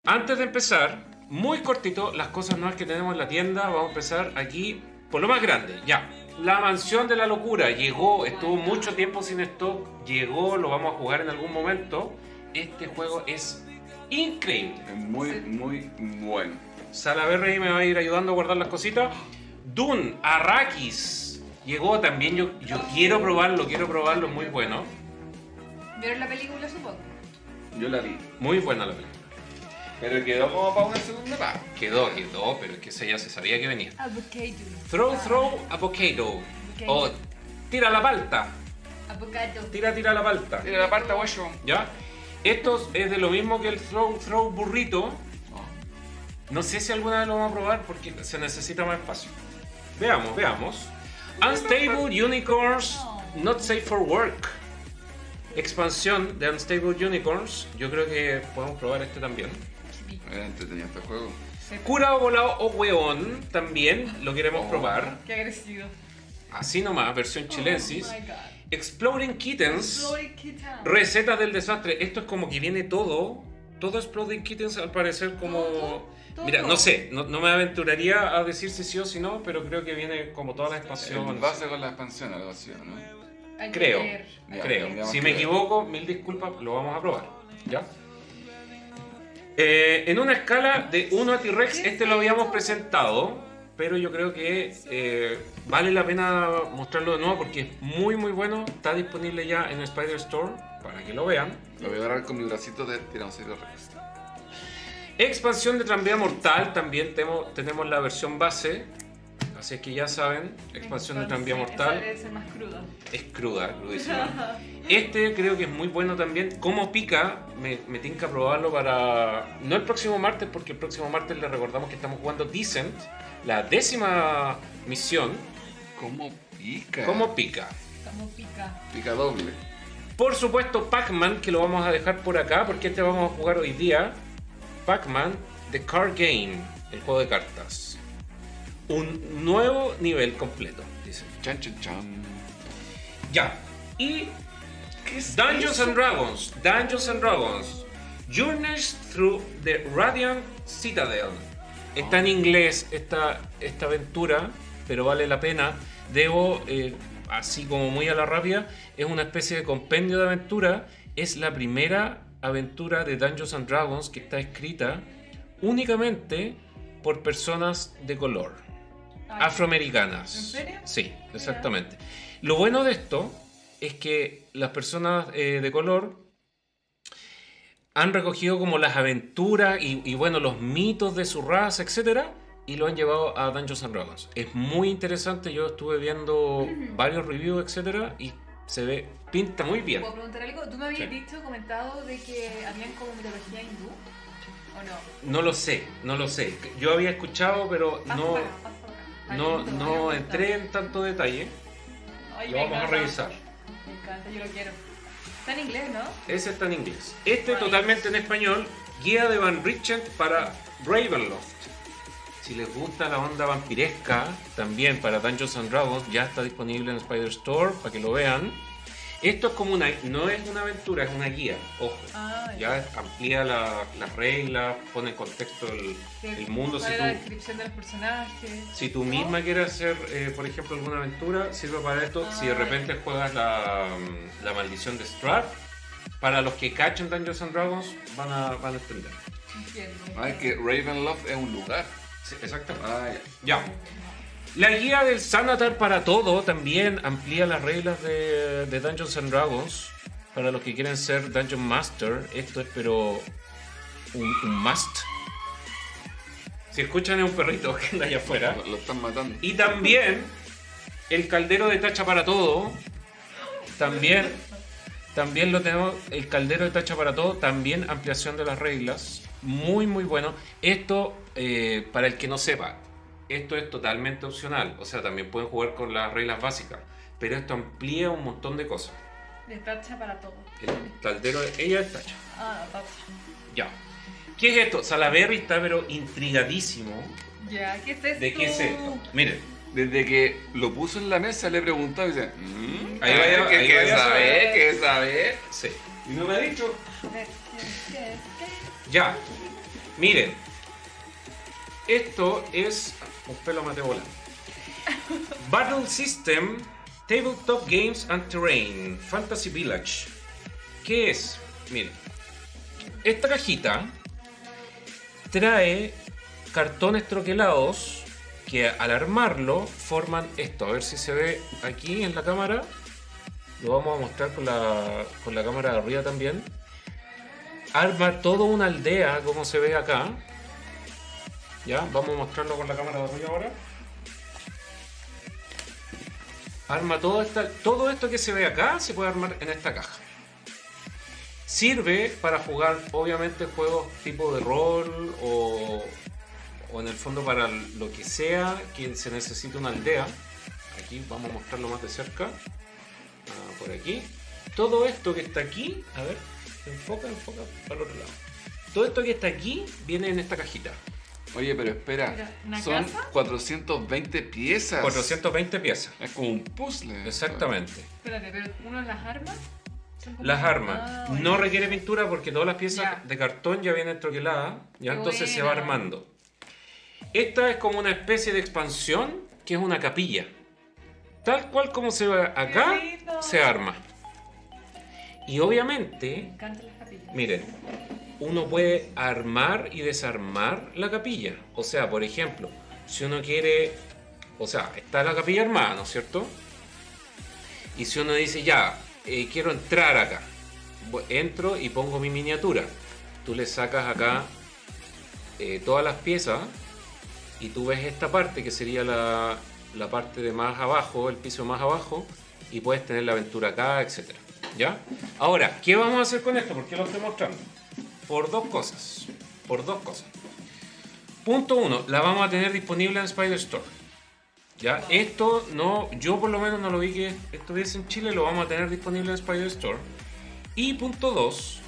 Antes de empezar, muy cortito, las cosas nuevas que tenemos en la tienda. Vamos a empezar aquí por lo más grande. Ya, la mansión de la locura llegó, estuvo mucho tiempo sin stock, llegó, lo vamos a jugar en algún momento. Este juego es increíble. Es muy bueno. Salaberry me va a ir ayudando a guardar las cositas. Dune, Arrakis, llegó también. Yo quiero probarlo, es muy bueno. ¿Vieron la película, supongo? Yo la vi. Muy buena la película. Pero quedó como para una segunda parte. Quedó, pero es que esa ya se sabía que venía. Avocado. Throw avocado. O tira la palta. Avocado. Tira la palta. Tiene la parte guayo. ¿Ya? Esto es de lo mismo que el throw burrito. No sé si alguna vez lo vamos a probar porque se necesita más espacio. Veamos. Unstable Unicorns, Not Safe for Work. Expansión de Unstable Unicorns. Yo creo que podemos probar este también. Era entretenido este juego. Curado, volado o hueón también lo queremos probar. Qué agresivo. Así nomás, versión chilensis. Oh my God. Exploding Kittens. Exploding Kittens. Recetas del desastre. Esto es como que viene todo Exploding Kittens al parecer como... Todo. Mira, no sé, no me aventuraría a decir si sí o si no, pero creo que viene como toda la expansión. En base con la expansión, algo así, ¿no? Hay que Creo, leer. Ya, creo. tendríamos Si que me ver. equivoco, mil disculpas, lo vamos a probar. ¿Ya? En una escala de 1 a T-Rex, este lo habíamos presentado, pero yo creo que vale la pena mostrarlo de nuevo porque es muy bueno. Está disponible ya en Spider Store para que lo vean. Lo voy a agarrar con mi bracito de Tiranosaurio Rex. Expansión de Tranvía Mortal, también tenemos la versión base. Así es que ya saben, expansión de Tranvía Mortal. Esa debe ser más cruda. Es cruda, crudísima. Este creo que es muy bueno también. Como pica, me tinca probarlo para... No el próximo martes, porque el próximo martes les recordamos que estamos jugando Descent, la 10ª misión. ¿Cómo pica? Como pica. Como pica. Pica doble. Por supuesto Pac-Man, que lo vamos a dejar por acá, porque este vamos a jugar hoy día. Pac-Man, The Card Game, el juego de cartas. Un nuevo nivel completo, dice. Chan. Ya. Y Dungeons and Dragons. Journeys Through the Radiant Citadel. Está en inglés esta aventura, pero vale la pena. Debo, así como muy a la rápida, es una especie de compendio de aventura. Es la primera aventura de Dungeons and Dragons que está escrita únicamente por personas de color. Afroamericanas. ¿En serio? Sí, exactamente. Lo bueno de esto es que las personas de color han recogido como las aventuras y bueno, los mitos de su raza, etcétera, y lo han llevado a Dungeons and Dragons. Es muy interesante, yo estuve viendo varios reviews, etcétera, y pinta muy bien. ¿Puedo preguntar algo? ¿Tú me habías Sí. comentado de que habían como mitología hindú? ¿O no? No lo sé. Yo había escuchado, pero Pasa no, para acá, pasa para acá. no, Lindo, no me entré encanta. en tanto detalle. Ay, Lo me vamos a encanta. revisar. Me encanta, yo lo quiero. Está en inglés, ¿no? Ese está en inglés. Este Right. totalmente en español. Guía de Van Richten para Ravenloft. Si les gusta la onda vampiresca, también para Dungeons and Dragons, ya está disponible en Spider Store para que lo vean. Esto es como no es una aventura, es una guía. Ojo, Ah, ya amplía las reglas, pone en contexto el mundo. ¿Cuál es la descripción de los personajes? Si tú ¿No? misma quieres hacer, por ejemplo, alguna aventura, sirve para esto. Si de repente juegas la maldición de Strahd, para los que cachan Dungeons and Dragons van a entender. Entiendo. Ah, es que Ravenloft es un lugar. Sí, exactamente. Ah, ya. Ya. La guía del Xanatar para todo también amplía las reglas de Dungeons and Dragons. Para los que quieren ser Dungeon Master, esto es pero un must. Si escuchan es un perrito que anda allá afuera. Lo están matando. Y también el caldero de tacha para todo. También lo tenemos, el caldero de tacha para todo. También ampliación de las reglas. Muy bueno. Esto, para el que no sepa, esto es totalmente opcional. O sea, también pueden jugar con las reglas básicas. Pero esto amplía un montón de cosas. De tacha para todo. El caldero, ella es tacha. Ah, tacha. Ya. ¿Qué es esto? Salaberry está pero intrigadísimo. Ya, ¿qué es esto? ¿De qué es esto? Miren. Desde que lo puso en la mesa le he preguntado y dice, Ahí vaya- ahí ¿qué vaya a saber? saber. ¿Qué saber? Sí. Y no me ha dicho. ¿Qué es? Ya. Miren, esto es un pelo mate bola. Battle System, Tabletop Games and Terrain, Fantasy Village. ¿Qué es? Miren, esta cajita trae cartones troquelados que al armarlo forman esto. A ver si se ve aquí en la cámara. Lo vamos a mostrar con la cámara de arriba también. Arma toda una aldea como se ve acá. Ya, vamos a mostrarlo con la cámara de arriba ahora. Arma todo esto que se ve acá, se puede armar en esta caja. Sirve para jugar, obviamente, juegos tipo de rol o en el fondo para lo que sea que se necesite una aldea. Aquí vamos a mostrarlo más de cerca. Por aquí. Todo esto que está aquí, a ver, enfoca para el otro lado. Todo esto que está aquí viene en esta cajita. Oye, pero espera, ¿una son casa? 420 piezas. 420 piezas. Es como un puzzle. Exactamente. Espérate, pero uno las armas. Son como- Las armas. Ah, No ya. requiere pintura porque todas las piezas Ya. de cartón ya vienen troqueladas. Ya Qué entonces se va buena. armando. Esta es como una especie de expansión que es una capilla. Tal cual como se ve acá, Qué lindo. se arma. Y obviamente, Me encantan las capillas. miren, uno puede armar y desarmar la capilla. O sea, por ejemplo, si uno quiere... O sea, está la capilla armada, ¿no es cierto? Y si uno dice, ya, quiero entrar acá. Entro y pongo mi miniatura. Tú le sacas acá todas las piezas y tú ves esta parte que sería la parte de más abajo, el piso más abajo, y puedes tener la aventura acá, etc. ¿Ya? Ahora, ¿qué vamos a hacer con esto? ¿Por qué lo estoy mostrando? Por dos cosas. Punto 1, la vamos a tener disponible en Spider Store. ¿Ya? Esto no, yo por lo menos no lo vi que estuviese en Chile, lo vamos a tener disponible en Spider Store. Y punto 2,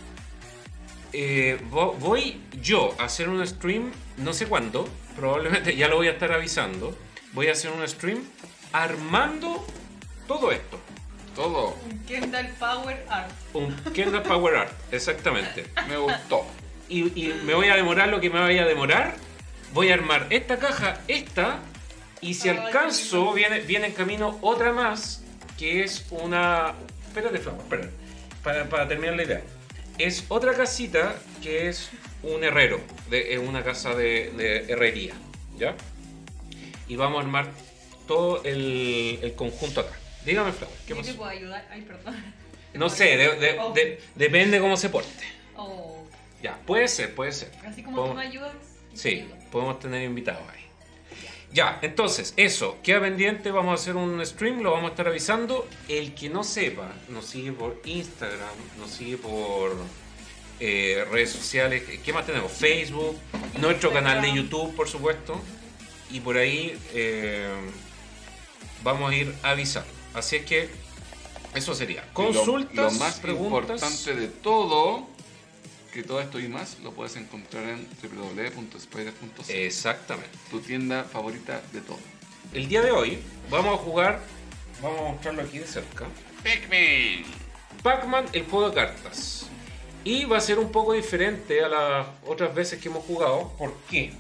voy yo a hacer un stream, no sé cuándo, probablemente ya lo voy a estar avisando. Voy a hacer un stream armando todo esto. Todo. Un Kendall Power Art. Un Kendall Power Art, exactamente. Me gustó. Y me voy a demorar lo que me vaya a demorar. Voy a armar esta caja, esta. Y si Ay, alcanzo, viene en camino otra más. Que es una... Espérate, Flaco, espérate. Para terminar la idea. Es otra casita que es un herrero. Es una casa de herrería. ¿Ya? Y vamos a armar todo el conjunto acá. Dígame, Flaco, ¿qué ¿Yo te pasó? puedo ayudar? Ay, perdón. No sé, depende cómo se porte. Oh, Ya, puede ser. así como tú Podemos- me ayudas. Sí, podemos tener invitados ahí. Ya, entonces, eso, queda pendiente, vamos a hacer un stream, lo vamos a estar avisando. El que no sepa, nos sigue por Instagram, nos sigue por redes sociales. ¿Qué más tenemos? Facebook, nuestro canal de YouTube, por supuesto. Y por ahí vamos a ir avisando. Así es que eso sería. Consultas, Lo más preguntas. importante de todo, que todo esto y más lo puedes encontrar en www.spider.cl, Exactamente. tu tienda favorita de todo. El día de hoy vamos a jugar, vamos a mostrarlo aquí de cerca. Pikmin. Pac-Man, el juego de cartas. Y va a ser un poco diferente a las otras veces que hemos jugado. ¿Por qué?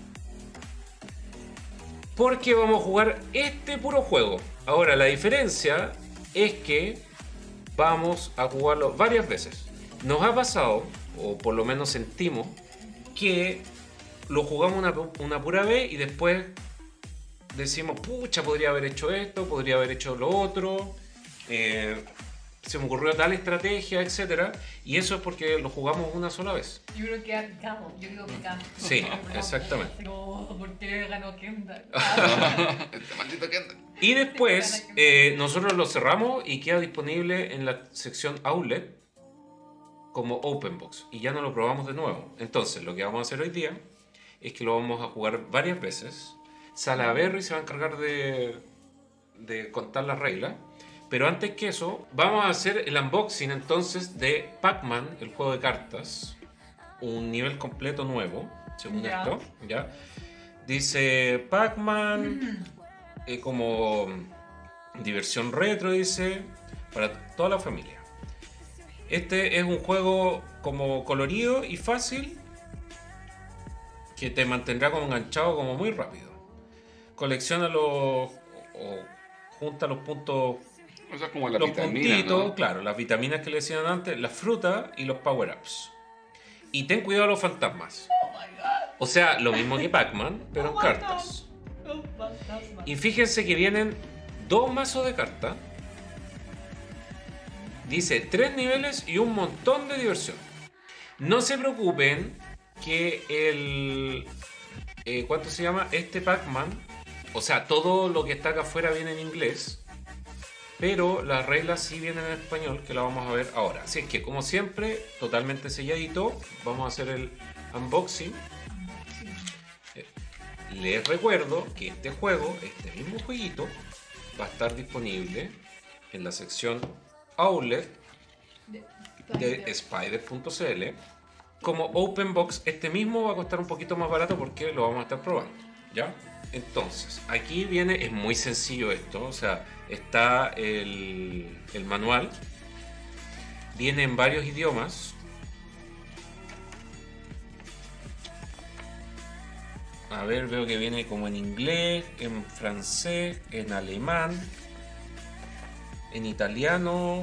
Porque vamos a jugar este puro juego. Ahora, la diferencia es que vamos a jugarlo varias veces. Nos ha pasado, o por lo menos sentimos, que lo jugamos una pura vez y después decimos, pucha, podría haber hecho esto, podría haber hecho lo otro. Se me ocurrió tal estrategia, etcétera, y eso es porque lo jugamos una sola vez. Yo creo que ha picado. Yo digo picado. Sí, exactamente. No, ¿por qué ganó Kendall? Este maldito Kendall. Y después nosotros lo cerramos y queda disponible en la sección Outlet como Open Box y ya no lo probamos de nuevo. Entonces lo que vamos a hacer hoy día es que lo vamos a jugar varias veces. Salaberry se va a encargar de contar las reglas. Pero antes que eso, vamos a hacer el unboxing entonces de Pac-Man, el juego de cartas. Un nivel completo nuevo, según Ya. esto. ¿Ya? Dice Pac-Man, como diversión retro, dice, para toda la familia. Este es un juego como colorido y fácil. que te mantendrá como enganchado como muy rápido. Colecciona o junta los puntos, O sea, como la los vitamina, puntitos, ¿no? claro, las vitaminas que le decían antes, las frutas y los power-ups. Y ten cuidado de los fantasmas. O sea, lo mismo que Pac-Man, pero en cartas. Y fíjense que vienen 2 mazos de cartas. Dice 3 niveles y un montón de diversión. No se preocupen que ¿cuánto se llama? Este Pac-Man. O sea, todo lo que está acá afuera viene en inglés. Pero las reglas sí vienen en español, que la vamos a ver ahora. Así es que, como siempre, totalmente selladito. Vamos a hacer el unboxing. Les recuerdo que este juego, este mismo jueguito, va a estar disponible en la sección Outlet de Spider.cl. Como Open Box, este mismo va a costar un poquito más barato porque lo vamos a estar probando, ¿ya? Entonces, aquí viene, es muy sencillo esto, o sea, está el manual, viene en varios idiomas. A ver, veo que viene como en inglés, en francés, en alemán, en italiano,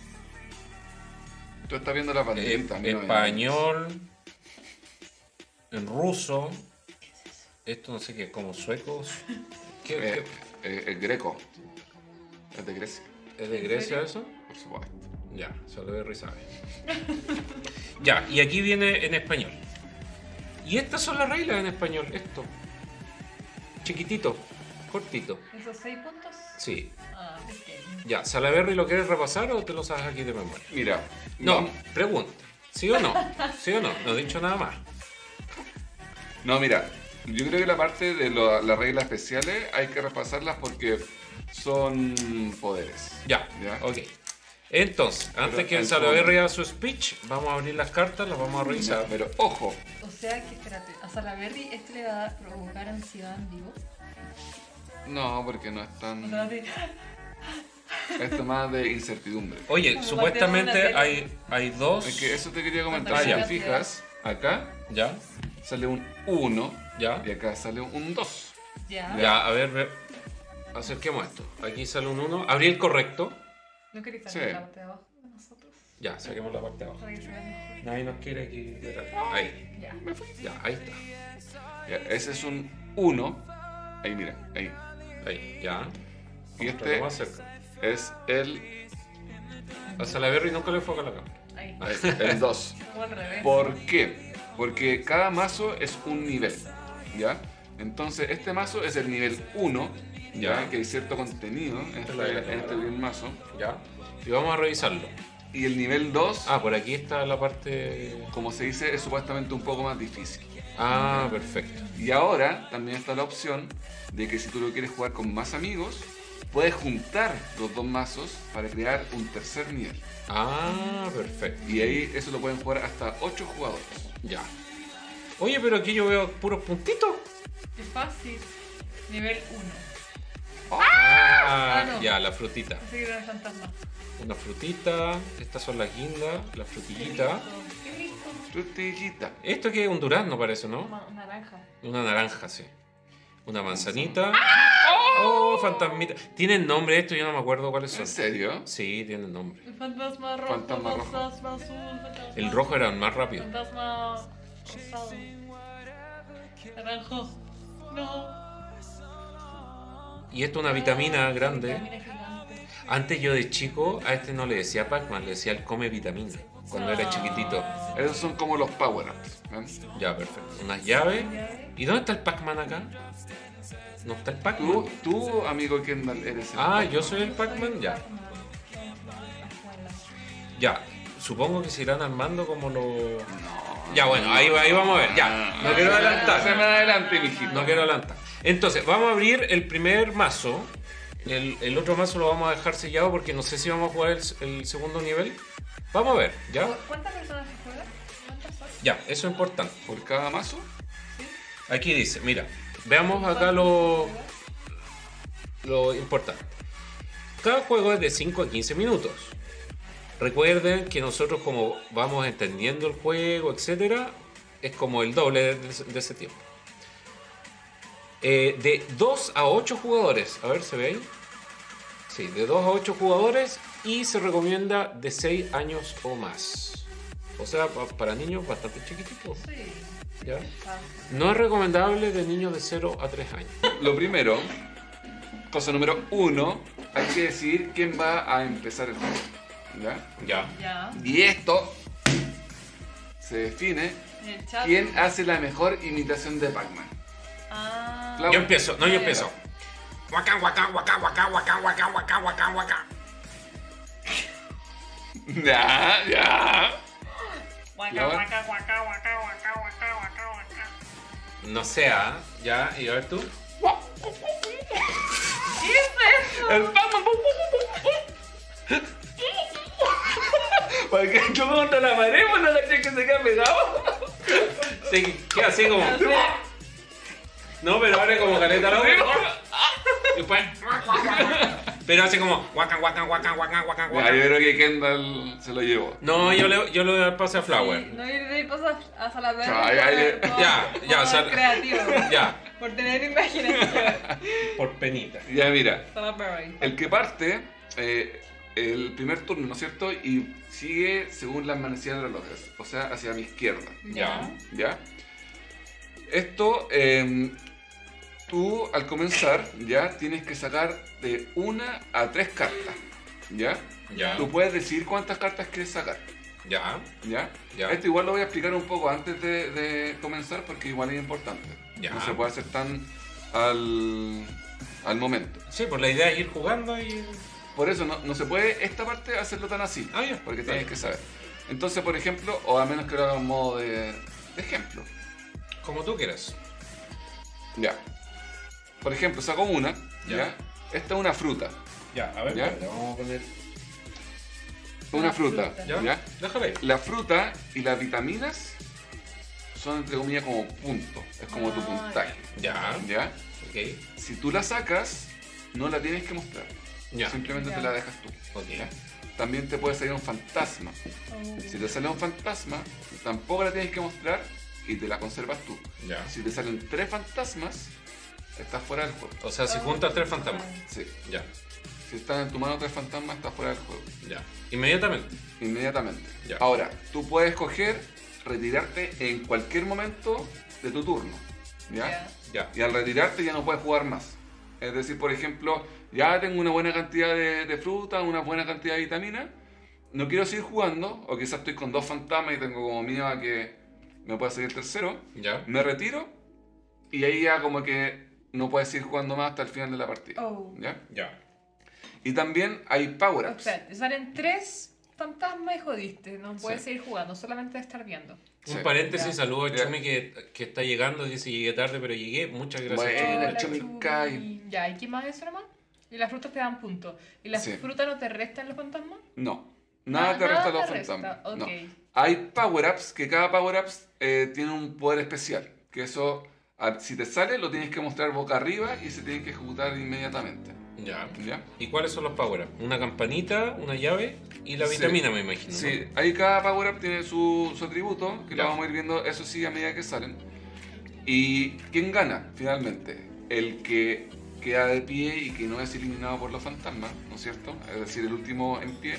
Tú estás viendo la pantallita, amigo. español, en ruso. Esto no sé qué, como suecos. Es greco. Es de Grecia, ¿Es de Grecia eso? por supuesto. Ya, solo de Rizabe. Ya, y aquí viene en español. Y estas son las reglas en español, esto. Chiquitito, cortito. ¿Esos 6 puntos? Sí. Ah, pequeño. Ya, ¿Salaberry lo quieres repasar o te lo sabes aquí de memoria? Mira, No, pregunta. ¿Sí o no? ¿Sí o no? No he dicho nada más. No, mira, yo creo que la parte de las reglas especiales hay que repasarlas porque son poderes. Ya, ¿Ya? ok. Entonces, antes Pero que el en Salaberry haga su speech, vamos a abrir las cartas, las vamos a revisar. Pero ojo, O sea que, espérate, a Salaberry esto le va a provocar ansiedad en vivo. no, porque no es O tan. sea, de- Esto más de incertidumbre. Oye, Como supuestamente batear una hay dos. Es que eso te quería comentar. Ah, Si ya. te fijas, acá Ya, sale un 1 ya. y acá sale un 2. ya. Ya, a ver, acerquemos esto. Aquí sale un 1. Abrí el correcto. ¿No queréis Sí. sacar la parte de abajo de nosotros? Ya, saquemos la parte de abajo. Para que se vea mejor. Nadie nos quiere aquí. Ahí. Ya. Ya, ahí está. Ya, ese es un 1. Ahí, mira, ahí. Ahí, ya. Y Mostrarlo más este cerca. es el, A Salaberry nunca le enfoca la cámara. Ahí. el 2. O al revés. ¿Por qué? Porque cada mazo es un nivel, ¿ya? Entonces, este mazo es el nivel 1, ¿ya? Ya. Que hay cierto contenido en este bien mazo. Ya. Y vamos a revisarlo. Y el nivel 2, Ah, por aquí está la parte. como se dice, es supuestamente un poco más difícil. Ah, perfecto. Y ahora también está la opción de que si tú lo quieres jugar con más amigos, puedes juntar los 2 mazos para crear un tercer nivel. Ah, perfecto. Y ahí eso lo pueden jugar hasta 8 jugadores. Ya. Oye, pero aquí yo veo puros puntitos. Es fácil. Nivel 1. Ah, no. ya, la frutita. Pensé que era el fantasma. Una frutita. Estas son las guindas, la frutillita. Qué rico. Frutillita. Esto que es un durazno parece, ¿no? Naranja. Una naranja, sí. Una manzanita. Oh, fantasmita. ¿Tienen nombre esto? Yo no me acuerdo cuáles son. ¿En serio? Sí, tienen nombre. El fantasma rojo. Fantasma rojo. Fantasma azul. Fantasma El rojo era el más rápido. Fantasma rosado. Naranjo. No. Y esto es una vitamina grande. Vitamina gigante. Antes yo de chico a este no le decía Pac-Man, le decía el come vitamina. Cuando era chiquitito. Esos son como los power-ups. ¿ven? Ya, perfecto. Unas llaves. ¿Y dónde está el Pac-Man acá? ¿No está el Pac-Man? Tú, amigo Kendall, eres el Ah, yo soy el Pac-Man, ya. Ya. Supongo que se irán armando como los... No. Ya, bueno, ahí vamos a ver. Ya, no quiero Se adelantar. me adelante, mijito. No quiero adelantar. Entonces, vamos a abrir el primer mazo. El otro mazo lo vamos a dejar sellado porque no sé si vamos a jugar el segundo nivel. Vamos a ver, ¿ya? ¿Cuántas personas se juegan? ¿Cuántas son? Ya, eso es importante. Por cada mazo. Aquí dice, mira, veamos acá lo importante. Cada juego es de 5 a 15 minutos. Recuerden que nosotros como vamos entendiendo el juego, etcétera, es como el doble de ese tiempo. De 2 a 8 jugadores. A ver, ¿se ve ahí? Sí, de 2 a 8 jugadores y se recomienda de 6 años o más. O sea, para niños bastante chiquititos. Sí. ¿Ya? No es recomendable de niños de 0 a 3 años. Lo primero, cosa número 1, hay que decidir quién va a empezar el juego. ¿Ya? Ya. Ya. Y esto se define En el chat. quién hace la mejor imitación de Pac-Man. Ah. Flau. Yo empiezo, no, yo Ya. empiezo. Guacán, guacán, guacán, guacán, guacán, guacán, guacán, guacán, guacán. Ya, ya. Guaca, Ya va. guaca, guaca, guaca, guaca, guaca, guaca, guaca. No sea, ya, y a ver tú. ¿Qué es eso? El Pac-Man. Porque yo contra la pared, pues no caché que se queda pegado. Sí, queda así como. No sé. No, pero ahora como caleta la boca. Después. Pero hace como. Guacán, guacán, guacán, guacán, guacán, Ya, guacán. yo creo que Kendall se lo llevó. No, yo le doy el pase a Flower. No ir de ahí pasa a Salaberry. Ya, Sal- creativo. Ya, Por tener imaginación. por penita. Ya, mira. Salaberry. El que parte, el primer turno, ¿no es cierto? Y sigue según las manecillas de los relojes, o sea, hacia mi izquierda, Ya. ¿ya? Esto, tú al comenzar, ya tienes que sacar de 1 a 3 cartas, ¿ya? Ya. Tú puedes decidir cuántas cartas quieres sacar, Ya. ¿ya? Ya. Esto igual lo voy a explicar un poco antes de comenzar porque igual es importante. Ya. No se puede hacer tan al momento. Sí, pues la idea es ir jugando y. Por eso no se puede esta parte hacerlo tan así, Ah, ya. porque Está tienes bien. que saber. Entonces, por ejemplo, o a menos que lo haga en modo de ejemplo. Como tú quieras. Ya. Por ejemplo, saco una, Ya. ¿ya? Esta es una fruta. Ya, a ver, ¿Ya? espérate, vamos a poner. Una Una fruta, fruta. ¿Ya? ¿ya? Déjale ahí. La fruta y las vitaminas son entre comillas como punto, es como tu Ah, puntaje, Ya. ¿ya? Ok. Si tú la sacas, no la tienes que mostrar, Ya. simplemente Ya. te la dejas tú. Ok. ¿ya? También te puede salir un fantasma. Si te sale un fantasma, tampoco la tienes que mostrar y te la conservas tú. Ya. Si te salen 3 fantasmas, estás fuera del juego. O sea, si juntas 3 fantasmas. Sí. Ya. Si están en tu mano 3 fantasmas, estás fuera del juego. Ya. Inmediatamente. Inmediatamente. Ya. Ahora, tú puedes escoger retirarte en cualquier momento de tu turno. ¿Ya? Ya. Y al retirarte ya no puedes jugar más. Es decir, por ejemplo, ya tengo una buena cantidad de fruta, una buena cantidad de vitamina. No quiero seguir jugando, o quizás estoy con 2 fantasmas y tengo como miedo a que me pueda salir tercero. Ya. Me retiro y ahí ya como que no puedes seguir jugando más hasta el final de la partida. Oh. ¿Ya? Ya. Y también hay power-ups. Espera, te salen 3 fantasmas y jodiste. No puedes Sí. seguir jugando, solamente estar viendo. Sí. Un paréntesis, Ya. saludo a Ya. Chumi que está llegando. Dice llegué tarde, pero llegué. Muchas gracias, Bueno, Chumi. el Hola, Chumi Chumi. Kai. Ya, ¿y qué más es eso nomás? Y las frutas te dan puntos. ¿Y las Sí. frutas no te restan los fantasmas? No, nada te resta los te resta, fantasmas. No. ok. Hay power-ups que cada power-ups tiene un poder especial. Que eso, si te sale, lo tienes que mostrar boca arriba y se tiene que ejecutar inmediatamente. Ya. ¿Ya? ¿Y cuáles son los power-ups? Una campanita, una llave y la Sí. vitamina, me imagino. ¿no? Sí, ahí cada power-up tiene su atributo, que Ya. lo vamos a ir viendo, eso sí, a medida que salen. ¿Y quién gana finalmente? El que queda de pie y que no es eliminado por los fantasmas, ¿no es cierto? Es decir, el último en pie.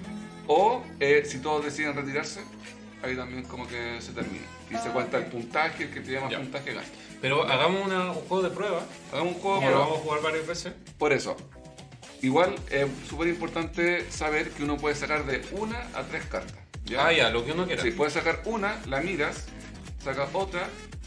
O si todos deciden retirarse, ahí también como que se termina. Y se Ah, cuenta el ok. puntaje, el que tiene más Ya. puntaje gana. Pero hagamos un juego de prueba. Hagamos un juego, Como pero lo vamos a jugar varias veces. por eso. Igual es súper importante saber que uno puede sacar de 1 a 3 cartas. ¿ya? Ah, ya, lo que uno quiera. Sí, puedes sacar una, la miras, sacas otra,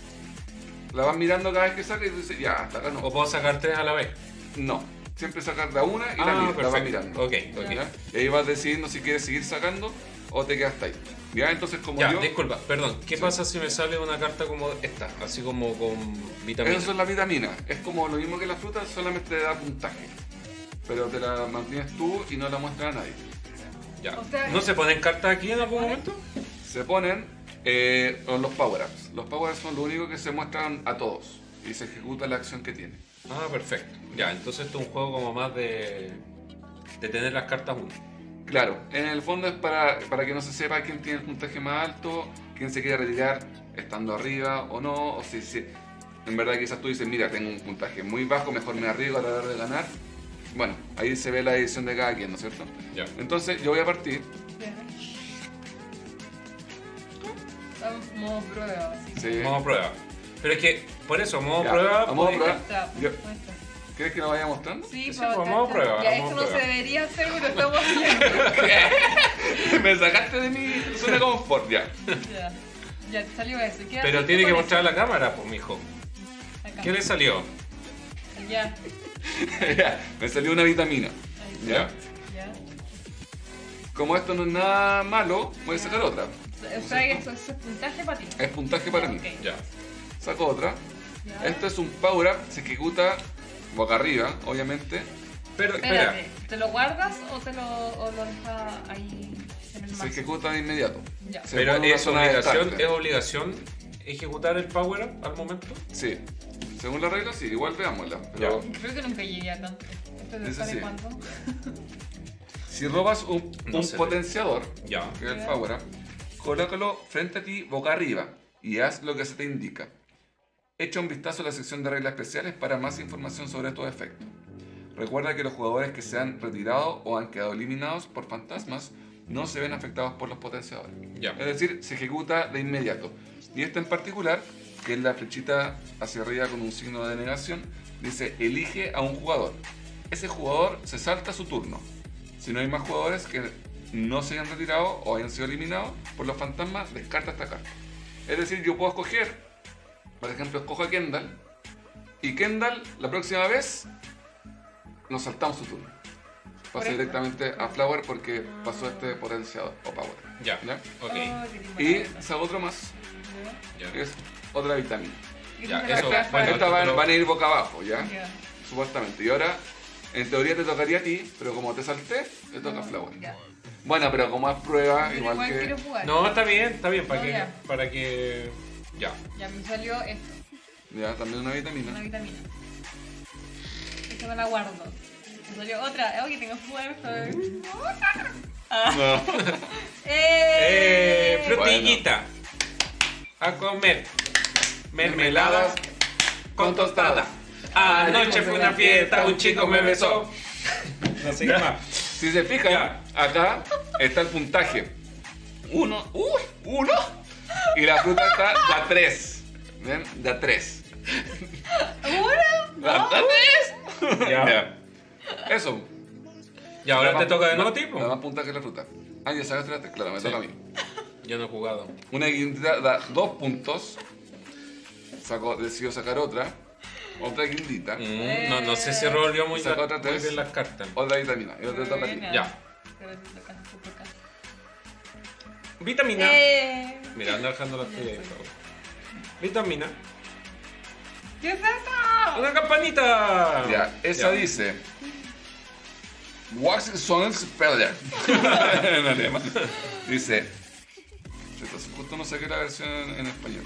la vas mirando cada vez que saca y tú dices, ya, hasta acá no. O puedo sacar 3 a la vez. No, siempre sacas de a una y la Ah, miras, la vas perfecto. mirando. Ok, ok. ¿ya? Y ahí vas decidiendo si quieres seguir sacando o te quedas ahí. ¿Ya? Entonces, como Ya, yo, disculpa, perdón. ¿Qué Sí. pasa si me sale una carta como esta? Así como con vitamina. esas son las vitaminas. Es como lo mismo que las frutas, solamente te da puntaje. Pero te la mantienes tú y no la muestras a nadie. Ya. O sea, ¿No se ponen cartas aquí en algún momento? Se ponen con los power-ups. Los power-ups son lo único que se muestran a todos y se ejecuta la acción que tiene. Ah, perfecto. Ya, entonces esto es un juego como más de tener las cartas uno. Claro, en el fondo es para que no se sepa quién tiene el puntaje más alto, quién se quiere retirar estando arriba o no, o si en verdad quizás tú dices, mira, tengo un puntaje muy bajo, mejor me arriesgo a tratar de ganar. Bueno, ahí se ve la decisión de cada quien, ¿no es cierto? Ya. Entonces yo voy a partir. Modo prueba, sí. Sí. Modo prueba. Pero es que, por eso, modo Ya, prueba. a modo puede- prueba. Muestra, Yo- muestra. ¿Quieres que lo vaya mostrando? Sí, Sí, para pues, modo acá. prueba, Ya, modo esto no prueba. se debería hacer, pero estamos haciendo. Me sacaste de mi zona de confort, ya. Ya. Ya, te salió eso. Quédate Pero tú tiene que con mostrar a eso. la cámara, pues, mijo. Acá. ¿Qué le salió? Ya. Ya, me salió una vitamina. Ahí Ya. está. Ya. Como esto no es nada malo, voy a sacar otra. O sea, eso es puntaje para ti. Es puntaje para mí. Ok. Ya. Saco otra. Ya. Este es un power up, se ejecuta boca arriba, obviamente. Pero, espera. Espérate, ¿te lo guardas o lo dejas ahí en el Se máximo? ejecuta de inmediato. Ya. Se Pero pone una es zona de obligación, descarte. es obligación ejecutar el power up al momento. Sí. Según la regla, sí, igual veámosla. Pero Creo que nunca llegué a tanto. ¿Esto te Ese sale sí. cuánto? si robas un No sé. potenciador, Ya. que es el Ya. power up, colócalo frente a ti boca arriba y haz lo que se te indica. Echa un vistazo a la sección de reglas especiales para más información sobre estos efectos. Recuerda que los jugadores que se han retirado o han quedado eliminados por fantasmas no se ven afectados por los potenciadores. Ya. Es decir, se ejecuta de inmediato. Y esta en particular, que es la flechita hacia arriba con un signo de negación, dice elige a un jugador. Ese jugador se salta su turno. Si no hay más jugadores que no se hayan retirado o hayan sido eliminados por los fantasmas, descarta esta carta. Es decir, yo puedo escoger, por ejemplo, escojo a Kendall, y Kendall la próxima vez nos saltamos su turno. Pasa Correcto. directamente a Flower porque pasó este potenciador o power. Ya. ¿Ya? Ok. Oh, qué lindo. Y saco otro más, Ya. que es otra vitamina. Ya, Qué lindo eso, la caja. bueno, Estas van a ir boca abajo, ¿ya? Ya. Supuestamente. Y ahora, en teoría te tocaría a ti, pero como te salté, te toca a Flower. Ya. Bueno, pero como es prueba, Pero igual que... quiero jugar. No, está bien, para No, que. ya. Para que. Ya. Ya me salió esto, Ya, también una una vitamina. vitamina. Esta me la guardo. Me salió otra. Oh, que tengo que jugar esto. No. Frutillita. A comer. Mermeladas con tostada. Anoche fue una fiesta, un chico me besó. No sé qué más. Si se fijan, Ya. acá está el puntaje. Uno. Y la fruta está de a 3. ¿Ven? De a 3. ¿De a 3? Ya. Eso. Y ahora Da te más- toca de da- nuevo tipo. Da más puntaje que la fruta. Ah, ya sacaste la 3, claro, me Sí. toca a mí. Yo no he jugado. Una guindita da 2 puntos. Decido sacar otra. Otra guindita. No sé si revolvió muy, Saca otra muy tres. bien las cartas. Otra vitamina. Y otra toca a ti. Buena. Ya. Pero te toca, te toca. Vitamina. ¡Eh! Mira, anda dejando las tuyas ahí, por favor. Vitamina. ¿Qué es eso? ¡Una campanita! Ya, esa Ya. dice. Wax Songs Speller. En alemán. Dice. Entonces, justo no saqué la versión en español.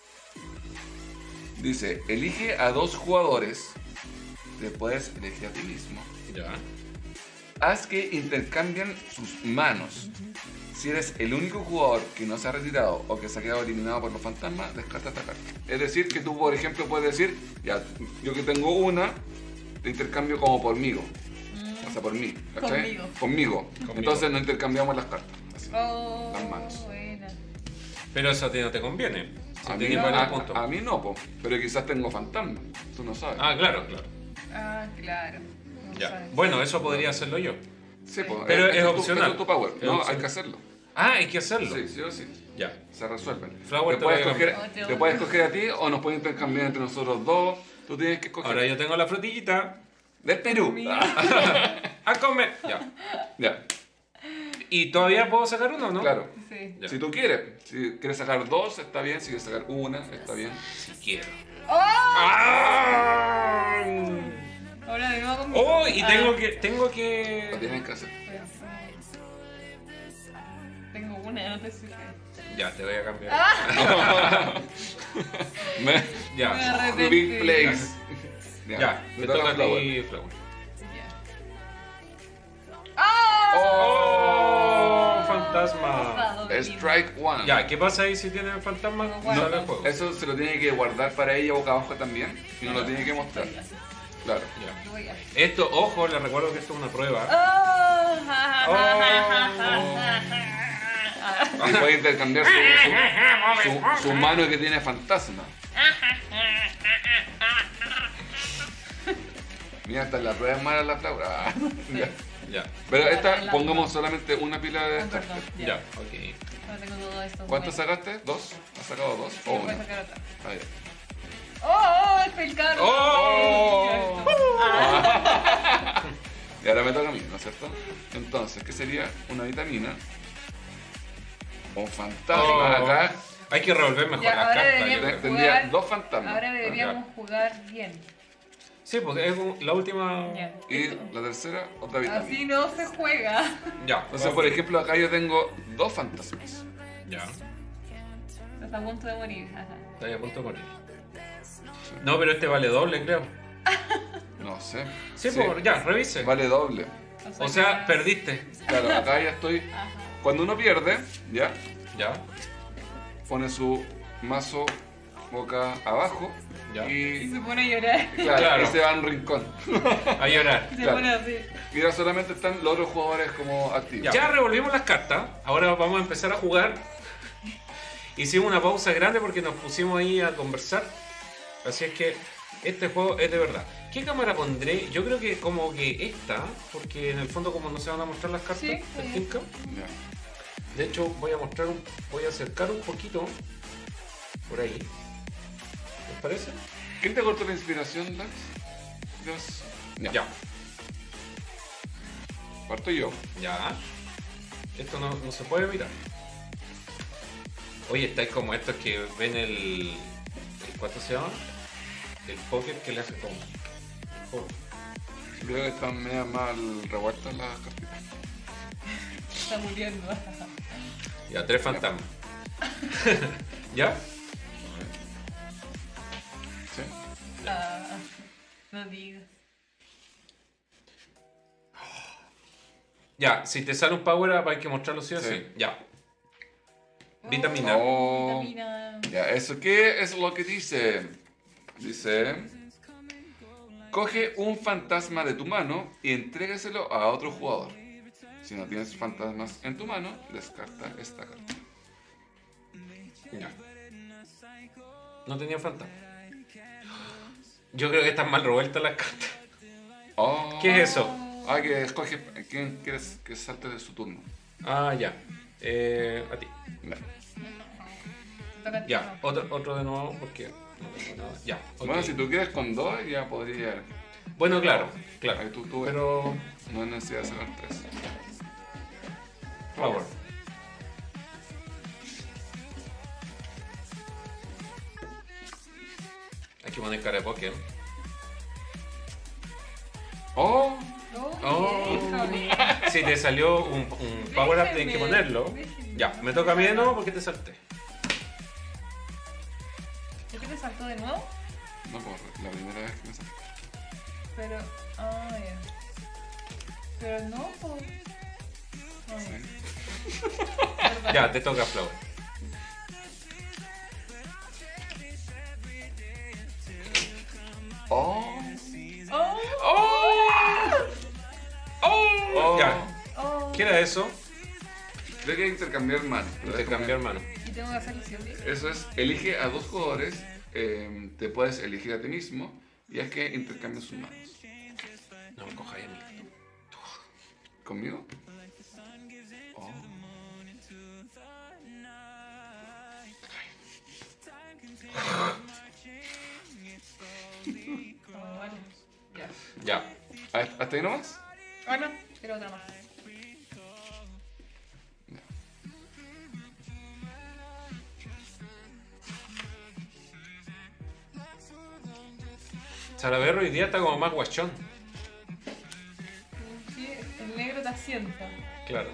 Dice: elige a 2 jugadores. Te puedes elegir a ti mismo. Ya. Haz que intercambien sus manos. Si eres el único jugador que no se ha retirado o que se ha quedado eliminado por los fantasmas, descarta esta carta. Es decir, que tú, por ejemplo, puedes decir, ya, yo que tengo una, te intercambio como pormigo. O sea, por mí. ¿cachai? Conmigo. Entonces no intercambiamos las cartas. Así. Oh, Las manos. buena. Pero eso a ti no te conviene. Si A mí, tienes no, varios a- puntos. a mí no, po, pero quizás tengo fantasmas. Tú no sabes. Ah, claro, claro. Ah, claro. No Ya. sabes. Bueno, eso podría hacerlo yo. Sí, po, Pero es tu- opcional. es tu power. Es No, hay opcional. que hacerlo. Ah, hay que hacerlo. Sí, sí o sí. Ya. Se resuelven. Flower, te te puedes voy a escoger, cambiar. te puedes escoger a ti o nos pueden intercambiar entre nosotros dos. Tú tienes que escoger. Ahora yo tengo la frutillita. Del Perú. A comer. Ya. Ya, ¿Y todavía puedo sacar uno, no? claro. Sí. Ya. Si tú quieres. Si quieres sacar 2, está bien. Si quieres sacar una, está bien. Si quiero. ¡Oh! ¡Ah! Ahora de nuevo conmigo. Oh, y Ah. tengo Lo que. tienes que hacer. Tengo una, no te sirve. Ya, te voy a cambiar. Me- Ya. Me arrepentí. Big place. Ya, te te toca a Flower. ti, Flower. Ya. ¡Ah! ¡Oh! fantasma. Strike One. Ya, ¿qué pasa ahí si tiene el fantasma? No, Sale el juego. Eso se lo tiene que guardar para ella boca abajo también y no lo tiene que mostrar. Claro. Ya. Voy a... Esto, ojo, les recuerdo que esto es una prueba. Y puede intercambiar su mano que tiene fantasma. Mira, hasta en la prueba es mala la flauta. Ya. Ya, Pero esta, pongamos solamente una pila de Perdón, starter. ya, ok. No tengo todo esto. ¿Cuántos sacaste? ¿Dos? ¿Has sacado dos? ¿O Voy a una? sacar otra. Ah, ya. ¡Oh! ¡El pelcano! ¡Oh! Y ahora me toca a mí, ¿no es cierto? Entonces, ¿qué sería? Una vitamina. Un fantasma Oh. acá. Hay que revolver mejor Ya, las ahora cartas. deberíamos- yo creo. Tendría jugar- dos fantasmas. Ahora deberíamos jugar bien. Sí, porque es la última. Ya. Y la tercera, otra vitamina. Así no se juega. Ya, Entonces, por ejemplo, acá yo tengo dos fantasmas. Ya, Está a punto de morir. Ajá. está ahí a punto de morir. No, pero este vale doble, creo. No sé. Sí, pues ya, revise. Vale doble. O sea, perdiste. Claro, acá ya estoy. Ajá. Cuando uno pierde, ya, Ya, pone su mazo boca abajo. Ya. Y Y se pone a llorar. claro, Claro. y se va a un rincón. a llorar. Se Claro. pone así. Y ahora solamente están los otros jugadores como activos. Ya revolvimos las cartas, ahora vamos a empezar a jugar. Hicimos una pausa grande porque nos pusimos ahí a conversar. Así es que este juego es de verdad. ¿Qué cámara pondré? Yo creo que como que esta, porque en el fondo como no se van a mostrar las cartas, Sí, ¿te sí. tinca? Ya. De hecho voy a acercar un poquito por ahí. ¿Les parece? ¿Quién te cortó la inspiración, Dax? Dios. Ya. Parto yo. Ya. Esto no se puede mirar. Oye, estáis como estos que ven el ¿cuánto se llama? El póker que le hace como. Oh. Creo que están medio mal revueltas las cartitas. Está muriendo. Ya, 3 fantasmas. ¿Ya? ¿Sí? Ah, no digas. Ya, si te sale un power up hay que mostrarlo sí o sí. Sí. Ya. Vitamina. Oh. Vitamina. Ya, ¿eso qué es lo que dice? Dice... Coge un fantasma de tu mano y entrégaselo a otro jugador. Si no tienes fantasmas en tu mano, descarta esta carta. Ya. No tenía fantasma. Yo creo que están mal revueltas las cartas. Oh. ¿Qué es eso? Ah, que escoge quién quieres que salte de su turno. Ah, ya. A ti. Ya. Toca a ti, Ya, no. otro de nuevo porque no tengo nada. Ya. ok. Bueno, si tú quieres con dos, ya podría. Bueno, claro, Ahí claro. tú Pero, no hay necesidad de sacar tres. por favor. Hay que poner cara de Pokémon. ¡Oh! Oh. Híjole. Si te salió un power up, tienes que Déjenme, ponerlo. déjenme. Ya, me toca a mí de nuevo porque te salté. ¿Por qué te saltó de nuevo? No, por la primera vez que me saqué. Pero. Ah, ya. Pero no, po. Ah, ya. Perdón. Ya, te toca Flower. ¡Oh! Oh, ¡Oh! Ya, oh. ¿qué era eso? Creo que hay que intercambiar manos. pero Intercambiar déjame- mano. Y tengo que hacerlo sí o sí. Eso es, elige a dos jugadores, te puedes elegir a ti mismo y es que intercambien sus manos. No me cojáis a mí. ¿Conmigo? Oh. Como varios. Ya. Ya. ¿Hasta ahí nomás? Ah, no. Quiero otra más. Salaberro hoy día está como más guachón. Sí, el negro te asienta. Claro.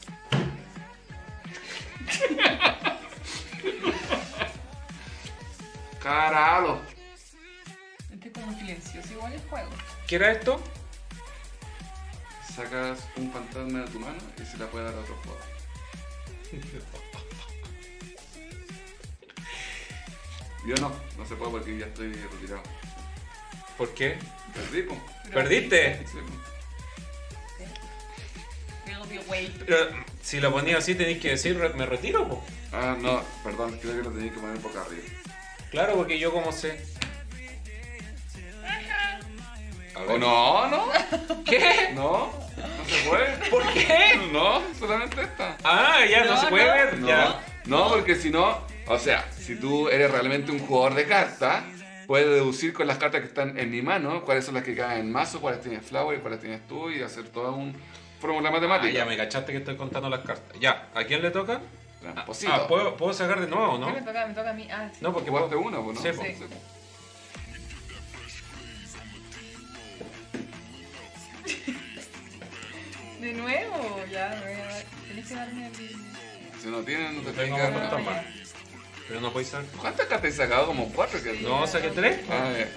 ¡Caralo! Este es como silencioso, igual el juego. ¿Qué era esto? Sacas un fantasma de tu mano y se la puedes dar a otro jugador. Yo no se puede porque ya estoy retirado. ¿Por qué? Perdí, po. ¿Perdiste? Sí, po. Pero, si lo ponía así tenéis que decir me retiro, po. Ah, no, perdón, creo que lo tenía que poner boca arriba. Claro, porque yo como sé. A ver. ¿O no? ¿Qué? No se puede. ¿Por qué? No, solamente esta. Ah, ya no, No, se puede no. ver. Ya. No, porque si no, o sea, si tú eres realmente un jugador de cartas, puedes deducir con las cartas que están en mi mano cuáles son las que caen en mazo, cuáles tienes Flower y cuáles tienes tú y hacer toda una fórmula Ah, matemática. ya me cachaste que estoy contando las cartas. Ya, ¿a quién le toca? Tramposito. ¿puedo sacar de nuevo, ¿Qué no? me toca a mí? Ah, sí. No, porque Jugaste puedo... uno, pues, ¿no? Sí, po. Sí. De nuevo, ya, me voy a dar. Tenés que darme el. Si no tienen, no te Tengo tengas más que dar. fantasmas. Pero no podéis sacar. ¿Cuántas cartas he sacado? Como 4 que No, saqué 3. Ah, ya.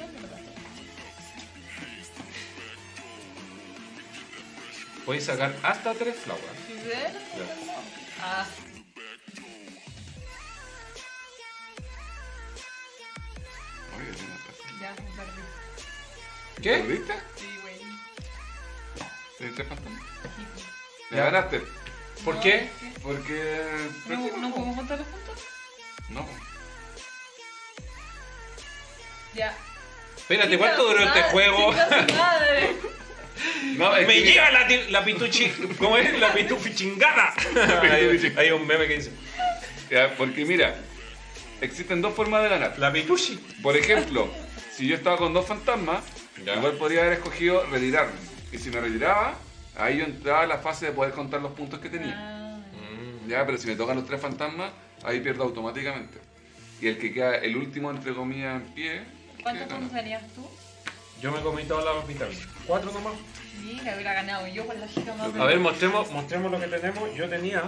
Podéis sacar hasta 3 flowers. ¿Sí ves? Ah, Oye, tiene razón. ya, me perdí. ¿Qué? ¿Perdiste? Sí, güey. ¿Tienes 3 fantasmas? Sí. Ya Ya. ganaste. ¿Por qué? Porque... ¿No podemos contarlos juntos? No. Ya. Espérate, ¿cuánto duró este juego? ¡Chica su madre! No, es Me que lleva mira, la pituchi. ¿Cómo es? La pitufi chingada. Hay un meme que dice: ya, porque mira, existen dos formas de ganar. la pituchi. Por ejemplo, si yo estaba con 2 fantasmas, Ya. igual podría haber escogido retirarme. Y si me retiraba, ahí yo entraba a la fase de poder contar los puntos que tenía. Ah, Ya, pero si me tocan los 3 fantasmas, ahí pierdo automáticamente. Y el que queda el último, entre comillas, en pie. ¿cuántos que gana. puntos tenías tú? Yo me comí todas las vitaminas. 4 nomás. Mira, hubiera ganado yo con la chica más. A ver, mostremos lo que tenemos. Yo tenía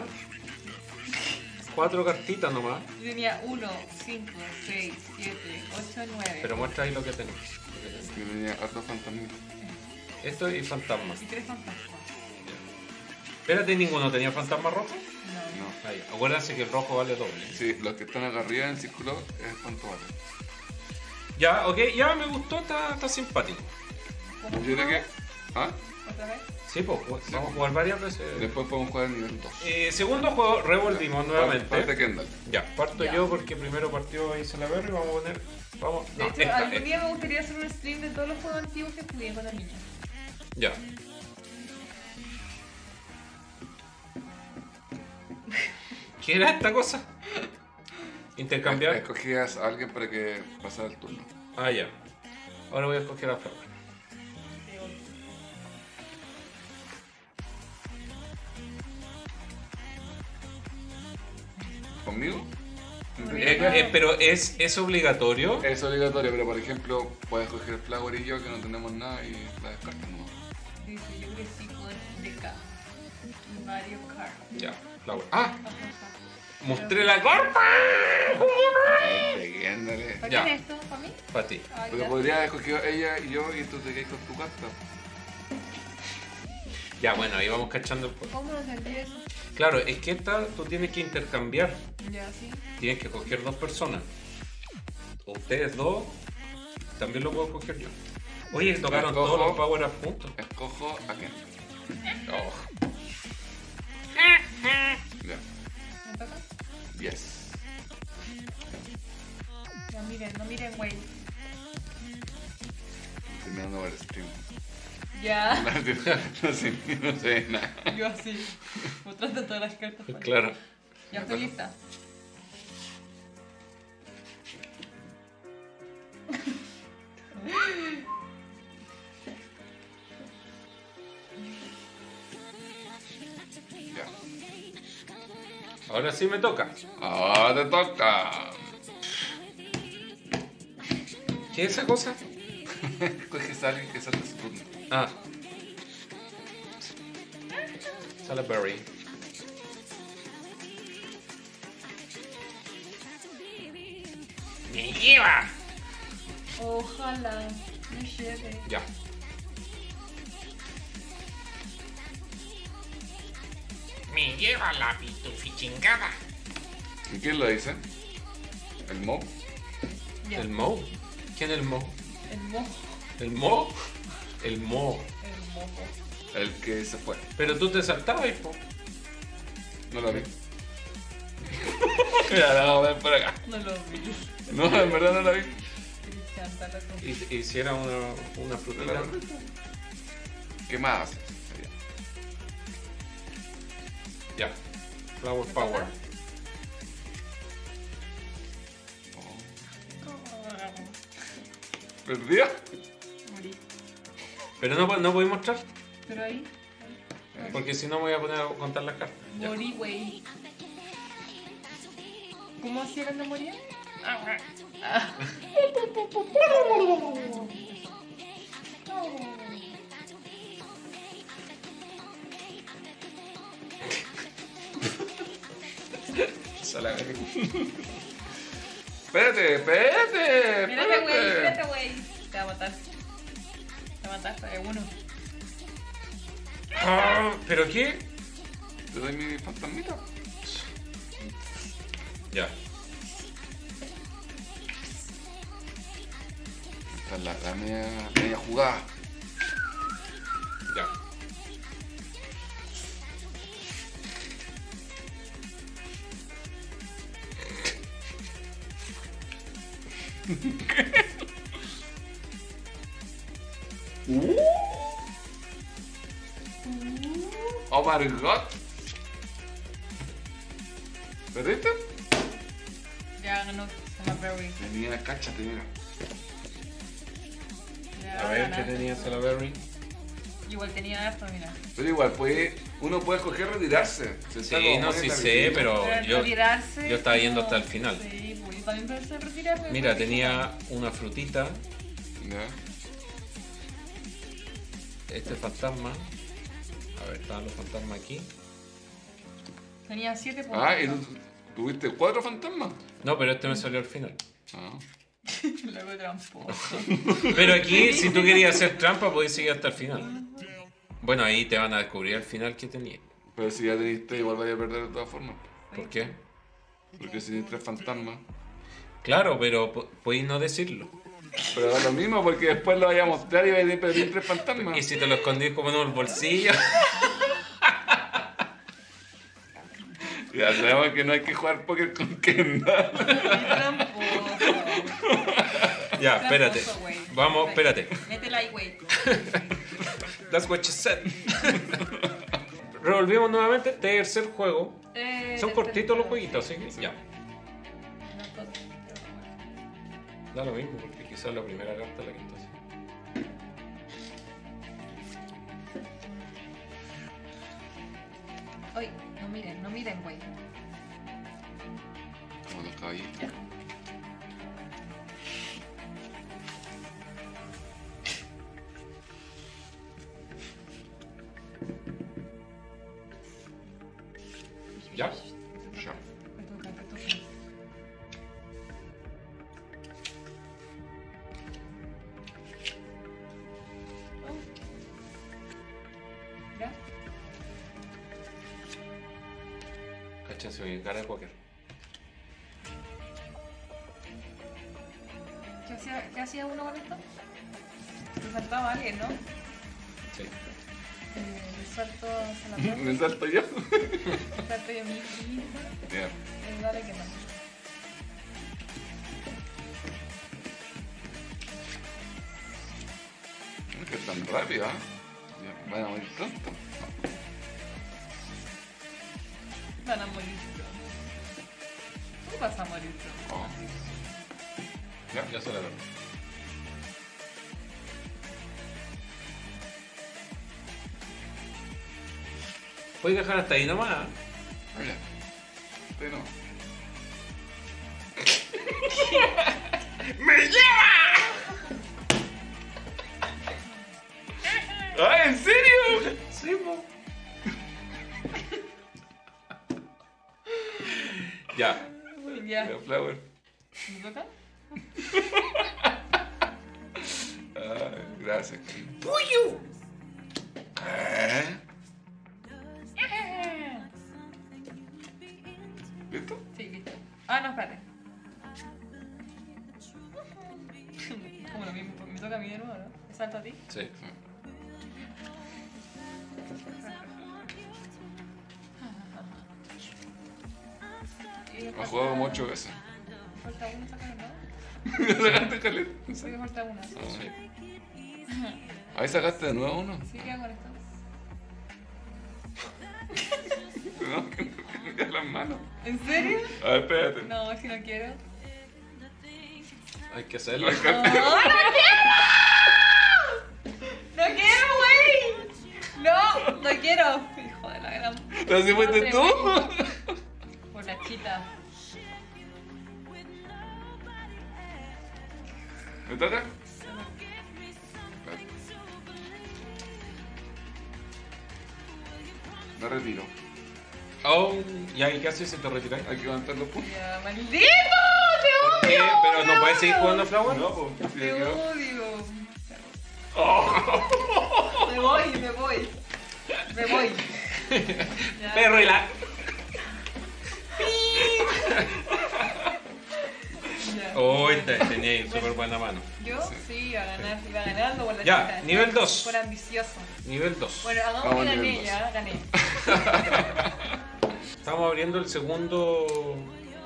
4 cartitas nomás. Yo tenía 1, 5, 6, 7, 8, 9. Pero muestra ahí lo que tenemos. Yo tenía hartos fantasmas. Esto y fantasmas. Y 3 fantasmas. Espérate, ninguno tenía fantasma rojo. No. No. Ahí. Acuérdense que el rojo vale doble. Sí, los que están acá arriba en círculo es cuánto vale. Ya, ok, ya me gustó, está simpático. ¿Cómo Yo creo que. ¿Ah? ¿Otra vez? Sí, pues vamos a jugar varias veces. Después podemos jugar el nivel 2. Segundo juego, revolvimos nuevamente. Parte Kendall. Ya, parto Ya. yo porque primero partió Isabel y vamos a poner. Vamos. De No, hecho, esta, algún día me gustaría hacer un stream de todos los juegos antiguos que jugué con la niña. Ya. ¿Qué era esta cosa? Intercambiar. Escogías a alguien para que pasara el turno. Ah, ya. Ahora voy a escoger a Flor. ¿Conmigo? Pero es obligatorio. Es obligatorio, pero por ejemplo, puedes escoger Flower y yo que no tenemos nada y la descartamos. Dice, yo crecí con DK. Mario Kart. Ya, Flower. ¡Ah! Ajá. ¡Mostré la carta! Peguéndole. ¿Para Ya. quién es esto? ¿Para mí? Para ti. Ah, Porque ya. podría escoger ella y yo y tú te quedas con tu carta. Ya, bueno, ahí vamos cachando el juego. ¿Cómo no sentí eso? Claro, es que esta tú tienes que intercambiar. Ya, sí. Tienes que escoger 2 personas. O ustedes 2. También lo puedo escoger yo. Oye, tocaron Escojo. todos los power up juntos. Escojo a quién. Oh. Ya. ¿Me toca? Yes. No miren, güey. Terminando el stream. Ya. No sé nada. Yo así. Mostrando todas las cartas. pues. Claro. Ya estoy lista. Ya. Ahora sí me toca. Ahora te toca. ¿Qué es esa cosa? Coges a alguien que salga su turno. Ah. Salaberry. ¡Me lleva! Ojalá me lleve. Ya. Me lleva la pitufichingada. ¿Y quién lo dice? ¿El Mo? Ya. ¿El Mo? ¿Quién es el Mo? El mojo. ¿El Mo? El Mo. El mojo. El que se fue. Pero tú te saltabas, po. No lo vi. Ya, la vamos a ver por acá. No lo vi. No, en verdad no la vi. Cristian, está loco. Hiciera una frutita. ¿Qué más hace? Ya. Flower Power. ¿Perdía? Morí. Pero no podéis mostrar. Pero ahí. Porque si no me voy a poner a contar las cartas. Ya. Morí, güey. ¿Cómo hacía cuando moría? Ah. Espérate. Espérate, güey. Te va a matar. Te va a matar, es uno. ¿Pero qué? ¿Te doy mi fantasmita? Ya. Esta es la media jugada. Ya. Oh my god. ¿Perdiste? Ya ganó Salaberry. Tenía, cáchate, mira. A ver, ¿qué tenía Salaberry? Igual tenía harto, mira. Pero igual, uno puede escoger retirarse. Se está Sí, como no, muy sí establecido. sé, pero Pero yo retirarse. estaba yendo no, hasta el final. Sí, pues yo también pensé en retirarme. Mira, porque- tenía una frutita, Ya. este fantasma. A ver, estaban los fantasmas aquí. Tenía 7 puntos. Ah, ¿y tú tuviste 4 fantasmas? No, pero este me salió al final. Ah. Luego tramposo. Pero aquí, si tú querías hacer trampa, podías seguir hasta el final. Bueno, ahí te van a descubrir al final qué tenía. Pero si ya teniste, igual vaya a perder de todas formas. ¿Por qué? Porque si tienes 3 fantasmas. Claro, pero podéis no decirlo. Pero da lo mismo porque después lo vaya a mostrar y vaya a perder 3 fantasmas. Y si te lo escondís como en un bolsillo. Ya sabemos que no hay que jugar póker con Kendall. Tramposo. Ya, espérate. Tramposo, güey. Vamos, Güey. espérate. Métela ahí, güey. That's what you said. Revolvimos nuevamente. Tercer juego. Son cortitos los jueguitos, así que ya. Da lo mismo, porque quizás la primera carta es la que está así. Oye, no miren, güey. Como los caballitos. Ya. ¿Ya? Ya. Me toca. Oh. ¿Ya? Cáchense mi cara de póker. ¿Qué hacía uno con esto? Me faltaba alguien, ¿no? Sí. Salto a la mano. ¿Me salto yo? Salto yo mi hija. Ya. Dale que no. Es que es tan rápido, ¿ah? Ya, van a morir pronto. Van a morir pronto. ¿Cómo vas a morir pronto? Oh. Ya. Ya se la veo. Puedes dejar hasta ahí nomás. Mira. Usted no. ¡Me lleva! ¡Ah, en serio! Sí, po. Ya. Ya. Mira, Flower. ¿Me toca? Ah, gracias. ¡Puyo! ¿Eh? toca a mí de nuevo, ¿no? ¿Me salto a ti? Sí. Y Ha jugado como 8 veces. Falta uno, saca, ¿no? Sacaste caleta. Sí, me falta una. Sí. Ahí sacaste de nuevo uno. Sí, ¿qué hago con esto? No, que no tengas las manos. ¿En serio? A ver, espérate. No, es que no quiero. Hay que hacerlo. ¡No, no quiero! ¡No quiero, güey! ¡No! ¡No quiero! Hijo de la gran... ¿Pero si fuiste tú? Por la chita. ¿Me toca? Me retiro. Oh, ¿y ahí qué haces si te retiras? Hay que levantar los puntos. Ya, maldito, te ¿Por qué? odio. ¿Pero no puedes seguir jugando Flower? No, pues. Sí, Te quedó. odio. Oh. Me voy, me voy. Me voy. Ya. Perro y la... Ya. Oh, tenía súper buena mano. Yo sí iba a ganar, iba ganando por la Ya, chita. nivel 2. Por ambicioso. Nivel 2. Bueno, hagamos Vamos que a nivel gané dos. ya, gané. Estamos abriendo el segundo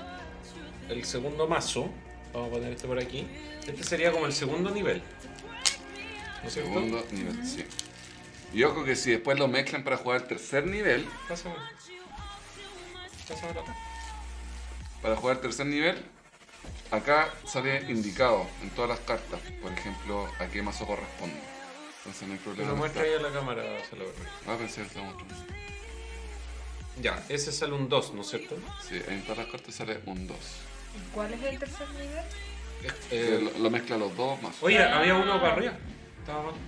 mazo. Vamos a poner este por aquí. Este sería como el segundo nivel. ¿No es cierto? Segundo nivel, sí. Y ojo que si después lo mezclan para jugar el tercer nivel, Pásamelo. Pásamelo acá. para jugar el tercer nivel, acá sale indicado en todas las cartas, por ejemplo, a qué mazo corresponde. Entonces no hay Te problema. lo en muestra ahí a la cámara, Salaberry. Pensé que estaba mostrando. Ya, ese sale un 2, ¿no es cierto? Sí, en todas las cartas sale un 2. ¿Y cuál es el tercer nivel? Lo mezcla los dos mazos. Oye, había uno para arriba. Estaba mal.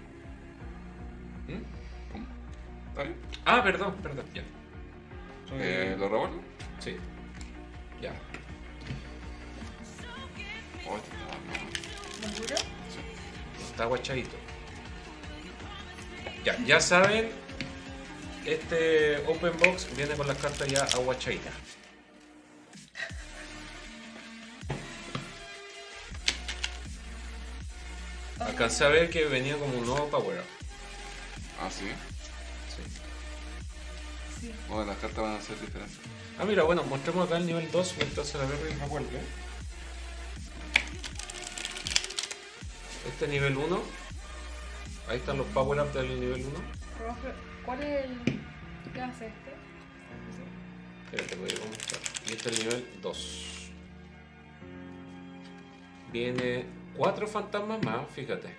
¿Mm? ¿Cómo? ¿Está bien? Ah, perdón, ya. ¿Lo revuelvo? Sí. Ya. Oh, este está mal. ¿Seguro? Sí. Está aguachadito. Ya saben, este Open Box viene con las cartas ya aguachaditas. Alcancé a ver que venía como un nuevo Power Up. Ah, sí. Sí. Sí. Bueno, las cartas van a ser diferentes. Ah, mira, bueno, mostremos acá el nivel 2 mientras se la veo y me vuelve. Este nivel 1. Ahí están los Power Up del nivel 1. Profe, ¿cuál es el... ¿Qué hace este? Espérate, voy a mostrar. Y este es el nivel 2. Viene 4 fantasmas más, fíjate.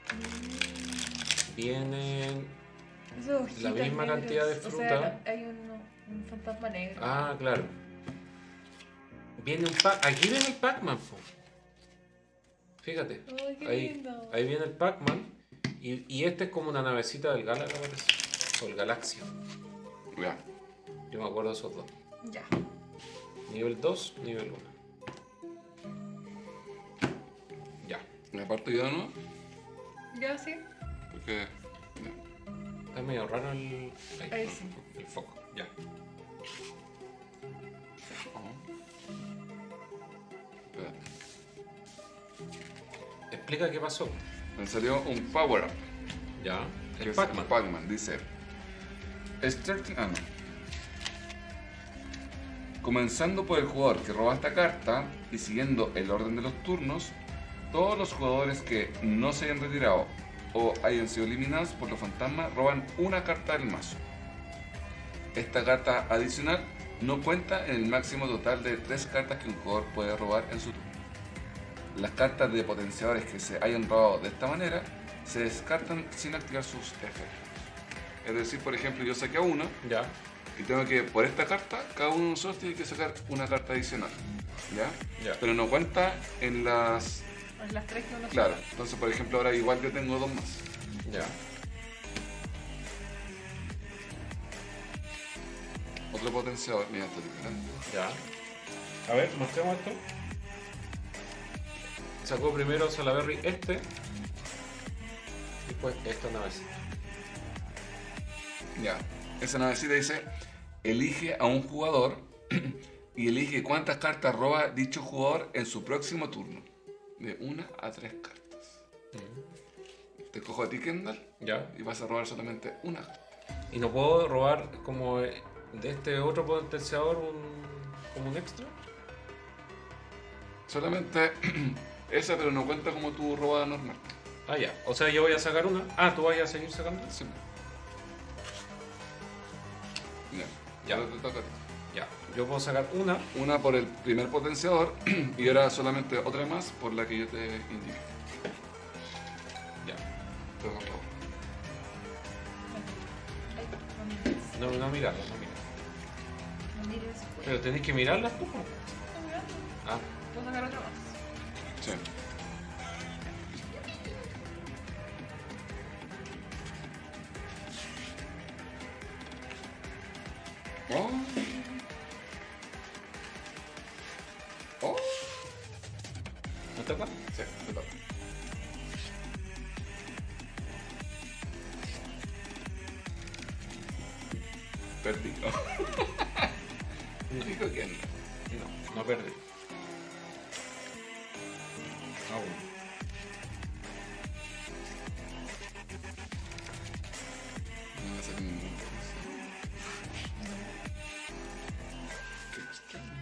Vienen Esos ojitos la misma negros. cantidad de O fruta. sea, hay un fantasma negro. Ah, claro. Viene un pack. Aquí viene el Pac-Man, po. Fíjate. Ay, qué Ahí, lindo. ahí viene el Pac-Man. Y este es como una navecita del Galaxy, parece. O el Galaxia. Ya. Yo me acuerdo de esos dos. Ya. Nivel 2, nivel 1. Ya. ¿Me aparto yo de nuevo? Ya, sí. Porque... Está medio raro el, Ahí sí. el foco. Ya. Espérate. Explica qué pasó. Me salió un power up. Ya. Que El es Pac-Man. Pac-Man, dice. No. Comenzando por el jugador que roba esta carta y siguiendo el orden de los turnos, todos los jugadores que no se hayan retirado o hayan sido eliminados por los fantasmas roban una carta del mazo. Esta carta adicional no cuenta en el máximo total de 3 cartas que un jugador puede robar en su turno. Las cartas de potenciadores que se hayan robado de esta manera se descartan sin activar sus efectos. Es decir, por ejemplo, yo saqué a uno Ya. y tengo que, por esta carta, cada uno de nosotros tiene que sacar una carta adicional. ¿Ya? Ya. Pero no cuenta en las... Pues las tres que uno Claro, entonces por ejemplo ahora igual yo tengo 2 más. Ya. Otro potenciador, mira, esto es diferente. Ya. A ver, mostremos esto. Sacó primero Salaberry este. Y después esta navecita. Ya, esa navecita dice, elige a un jugador y elige cuántas cartas roba dicho jugador en su próximo turno. De 1 a 3 cartas. te cojo a ti, Kendall, Ya. y vas a robar solamente una. ¿Y no puedo robar como de este otro potenciador como un extra? Solamente esa, pero no cuenta como tu robada normal. Ah, ya. O sea, yo voy a sacar una. Ah, ¿tú vas a seguir sacando? Sí. Ya. Ya. Ahora te toca a ti. Ya. Yo puedo sacar una. Una por el primer potenciador y ahora solamente otra más por la que yo te indique. Ya. Te toca, por favor. Ay, no mires. No mirarlas, no mirarlas. No mires. Pero tenéis que mirarlas tú. Estoy mirando. Ah, Puedo sacar otro más. Sí. Oh. Oh. ¿no toca? Sí, te toca. Perdí. Dijo que no. No perdí. Aún. No va a ser ningún cosa. Qué extraño.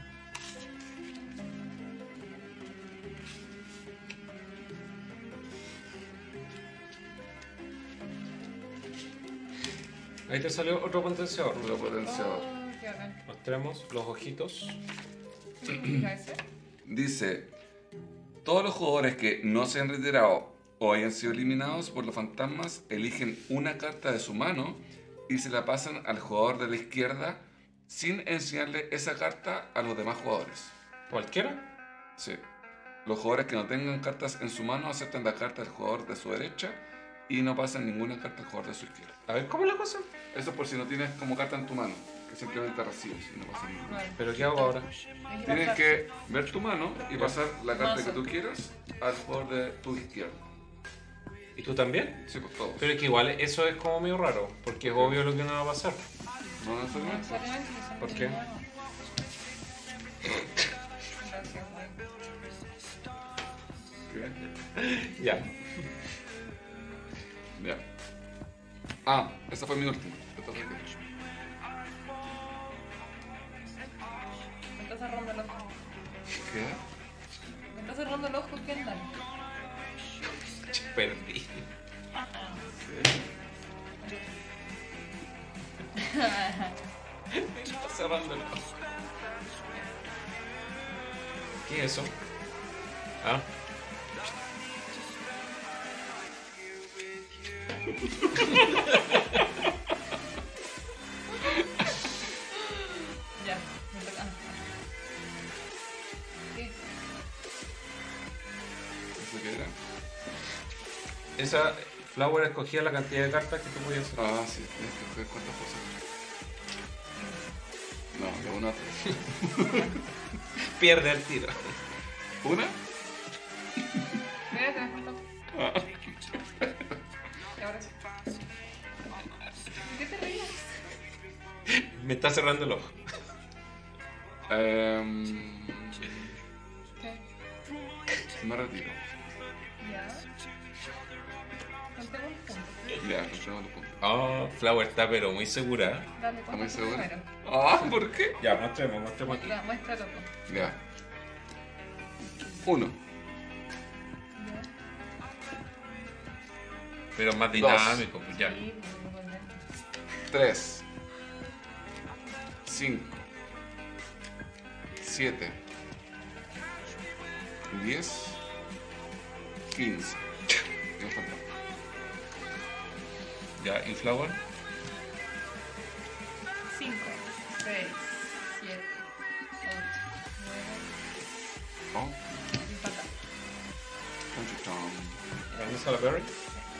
Ahí te salió otro potenciador. Otro potenciador. Oh, qué bacán. Mostremos los ojitos. ¿Qué significa ese? Dice, todos los jugadores que no se han retirado o hayan sido eliminados por los fantasmas eligen una carta de su mano y se la pasan al jugador de la izquierda sin enseñarle esa carta a los demás jugadores. ¿Cualquiera? Sí. Los jugadores que no tengan cartas en su mano aceptan la carta del jugador de su derecha y no pasan ninguna carta al jugador de su izquierda. A ver, ¿cómo es la cosa? Eso por si no tienes como carta en tu mano, que simplemente recibes y no pasa ninguna. Vale. ¿Pero qué hago ahora? Tienes que ver tu mano y pasar la carta que tú quieras al jugador de tu izquierda. ¿Y tú también? Sí, pues todos. Pero es que igual eso es como medio raro, porque es obvio lo que no va a pasar. No No necesariamente. necesariamente, si son ¿Por qué? nuevos. Gracias, güey. ¿Qué? Ya. Ya. Ah, esa fue mi última. Te toca a ti. Me está cerrando el ojo. ¿Qué? Me está cerrando el ojo, Kendall. Perdí. Está cerrando el ojo. ¿Qué es eso? Ah. Ya, me toca. ¿Qué? ¿Eso qué era? Esa Flower escogía la cantidad de cartas que tú podías hacer. Ah, sí, tienes que coger cuántas cosas. No, de una a tres. Pierde el tiro. ¿Una? Mira, te me faltó. Ah. Y ahora sí. ¿Qué te reías? Me está cerrando el ojo. ¿Qué? Me retiro. Ya. Contemos los puntos. Ya, contemos los puntos. Oh, Flower está pero muy segura. Dale, ¿Estás muy ¿cuántos segura? primero? Ah, ¿por qué? Ya, mostremos aquí. Muéstralo. Ya. 1, Ya. Pero más dinámico, pues ya. Sí, pues, muy bien. 3, 5, 7, 10, 15. Me falta. Ya, ¿y Flower? 5, 6, 7, 8, 9 Oh, y falta. conchitón. ¿Dónde la Berry?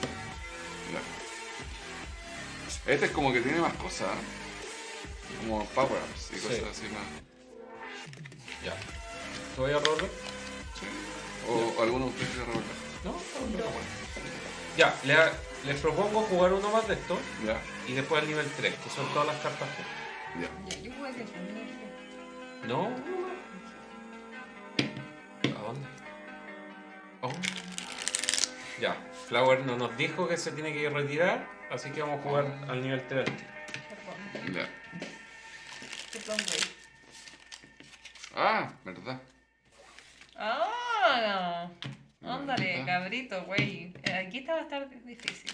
Ya. Este es como que tiene más cosas, ¿eh? Como power-ups y cosas Sí. así más. Ya. ¿Tú vas a robar? Sí. O alguno de ustedes quiere revolver. No, no. Ya, les propongo jugar uno más de esto Ya, y después el nivel 3, que son todas las cartas juntas. ya. Ya, yo jugué que No. ¿A dónde? Oh. Ya, Flower no nos dijo que se tiene que retirar, así que vamos a jugar al nivel 3. Perdón. Ya. Perdón, güey. Ah, verdad. Ah, ándale, ¿Verdad? cabrito, güey. Aquí esta va a estar difícil.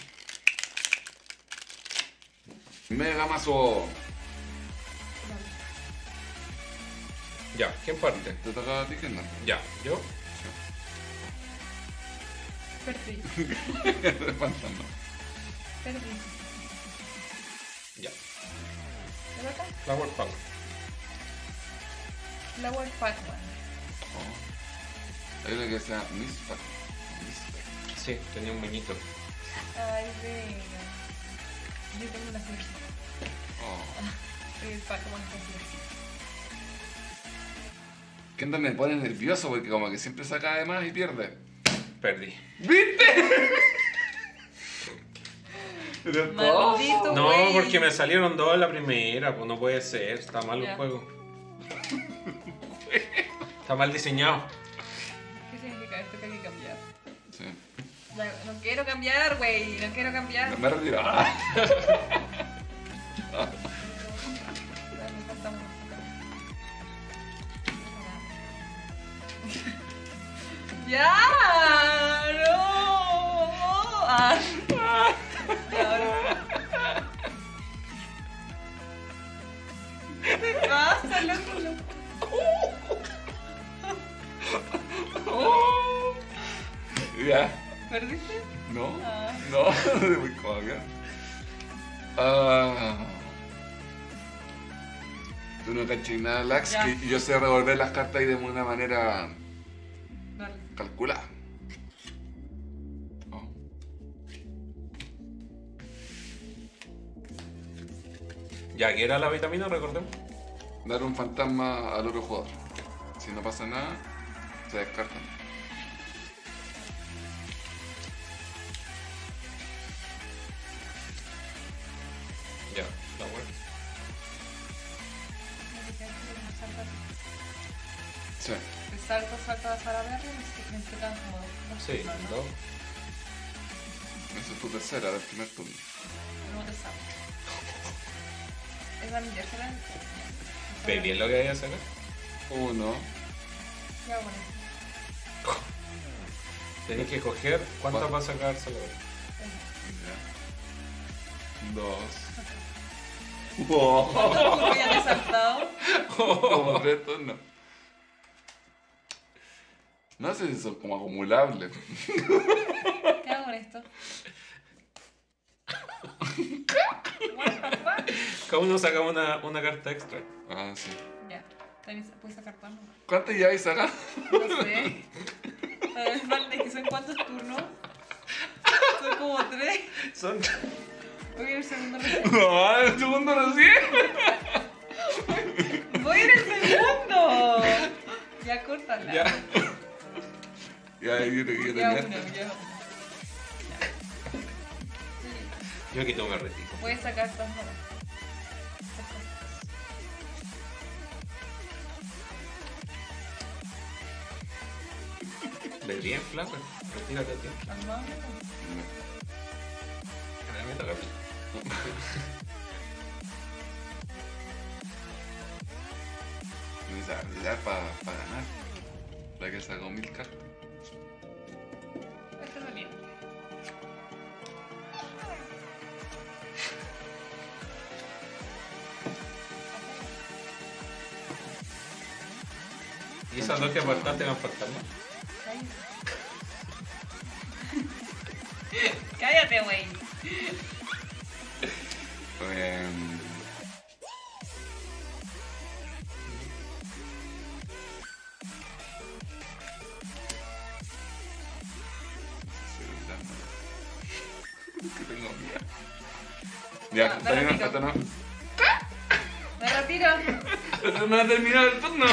Mega mazo. Ya, ¿quién parte? ¿Te toca a ti, Kendall? Ya, yo. Perdí. Fantasma. Perdí. Ya, ¿Te toca? Flower Power. Flower Pac-Man. Oh. Hay una que sea Miss Pac. Miss Pac. Sí, tenía un moñito. Ay, venga. Yo tengo una florcita. Oh. Soy el Pac-Man con florcita. Kendall me pone nervioso porque como que siempre saca de más y pierde. Perdí. ¿Viste? Pero Maldito, No, güey. porque me salieron dos en la primera, pues no puede ser, está mal el Ya. juego. Está mal diseñado. ¿Qué significa esto que hay que cambiar? Sí. No quiero cambiar, güey. No quiero cambiar. Me retiro. Ah. Me falta uno. ¡Ya! ¡No! Ah. Y ahora. ¿Qué te pasa, loco? Ya. ¿Perdiste? No. Ah. No. Muy como acá. Ah. Tú no cachas nada, Lax, Ya. que yo sé revolver las cartas y de una manera Dale. calculada. Oh. Ya, que era la vitamina, recordemos. Dar un fantasma al otro jugador. Si no pasa nada, se descartan. Ya, Flower. Sí. El salto a Sara Berry me explican como dos Sí, turnos, ¿no? dos. Esa es tu tercera del primer turno. No te salto. Es la mi tercera. ¿Ve bien lo que hay que hacer? Uno. Ya, bueno. Tenés que coger cuántas va a sacar Salvador. Ya. Dos. ¿Cuántos turnos ya te he saltado? Como tres turnos. No sé si son como acumulables. ¿Qué hago con esto? What the fuck? Cada uno saca una carta extra. Ah, sí. Ya, también puedes sacar todo. ¿Cuántas ya hay sacado? No sé. Pero me falta que son cuántos turnos. Son como 3. Son... Voy en el segundo recién. No, el segundo recién. ¡Voy en el segundo! Ya, córtala. Ya. Ya, yo te Ya tenía. uno, ya uno. Yo aquí tengo que retiro. Puedes sacar estas moras. ¿Le bien, Flower? Retírate, tío. Calmado. A mí me toca a mí. Esa habilidad para ganar. La que sacó 1000 cartas. Esto es bien. ¿Y esas dos que apartaste eran fantasmas? Cállate, güey. Em, que tengo miedo. Ya, No, está bien, repito. esto no. Me retiro. Esto no ha terminado el turno.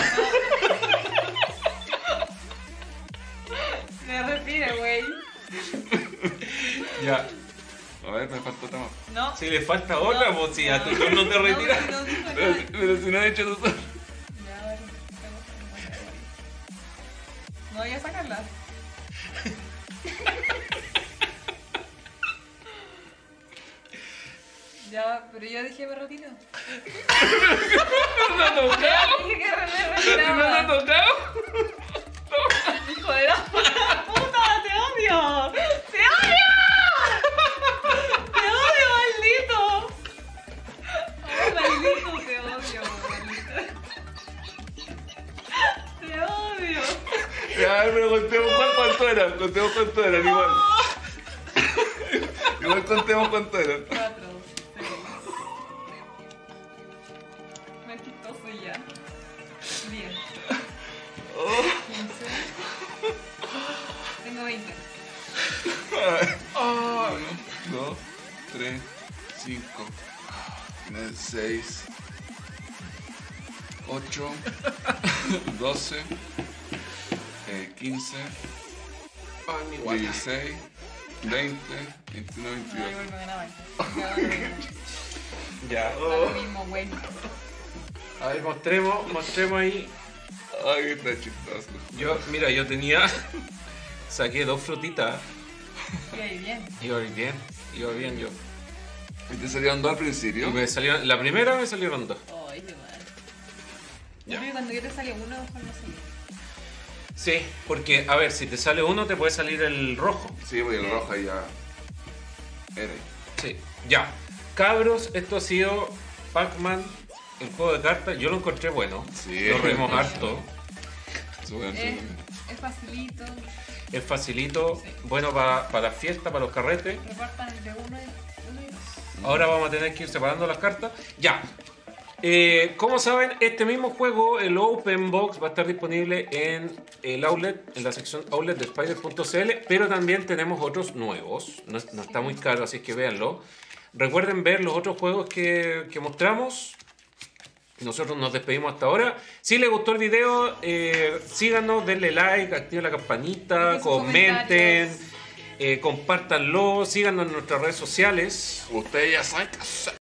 Me retiro, güey. Ya. A ver, me falta otra más. No. Si le falta otra, pues si a tu turno te retiras. No, dijo Pero, nada. pero si no he hecho tu turno. Ya, vale. No voy a sacarla. Ya, pero yo dije me retiro. ¿No ha tocado? Dije que me ¿No ha retiraba. tocado? Hijo de la puta, te odio. ¡Te odio! ¡Te odio, maldito! ¡Oh, maldito, te odio, maldito! ¡Te odio! Ya, pero contemos cuánto eran. Contemos cuánto eran, igual. Igual contemos cuánto eran. 4, 6. Me chistoso ya. 10. 15. Tengo 20. 2, 3, 5, 6, 8, 12, 15, Ay, mi guata. 16, 20, 21, No, 22. igual me ganaba. Ya. Da lo mismo, güey. A ver, mostremos ahí. Ay, está chistoso. Mira, yo tenía... Saqué 2 frutitas. Y ahí bien. Iba bien yo. ¿Y te salieron 2 al Y principio? me salieron, la primera me salieron 2. Ay, qué mal. Ya. Yo creo que cuando yo te sale uno, mejor no salía. Sí, porque, a ver, si te sale uno, te puede salir el rojo. Sí, porque el rojo ahí ya era. Sí, ya. Cabros, esto ha sido Pac-Man, el juego de cartas. Yo lo encontré bueno. Sí. Lo reímos harto. Es facilito. Es facilito, Sí. bueno para fiesta, para los carretes. Repartan entre uno y dos. Ahora vamos a tener que ir separando las cartas. Ya. Como saben, este mismo juego, el Open Box, va a estar disponible en el outlet, en la sección outlet de Spider.cl, pero también tenemos otros nuevos. No está muy caro, así que véanlo. Recuerden ver los otros juegos que mostramos. Nosotros nos despedimos hasta ahora. Si les gustó el video, síganos, denle like, activen la campanita, Dejen sus comenten, compártanlo, síganos en nuestras redes sociales. Ustedes ya saben qué hacer.